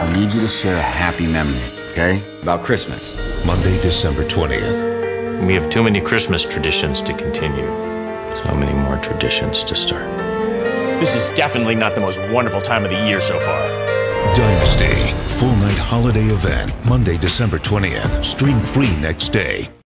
I need you to share a happy memory, okay? About Christmas. Monday, December 20th. We have too many Christmas traditions to continue. So many more traditions to start. This is definitely not the most wonderful time of the year so far. Dynasty, full night holiday event, Monday, December 20th. Stream free next day.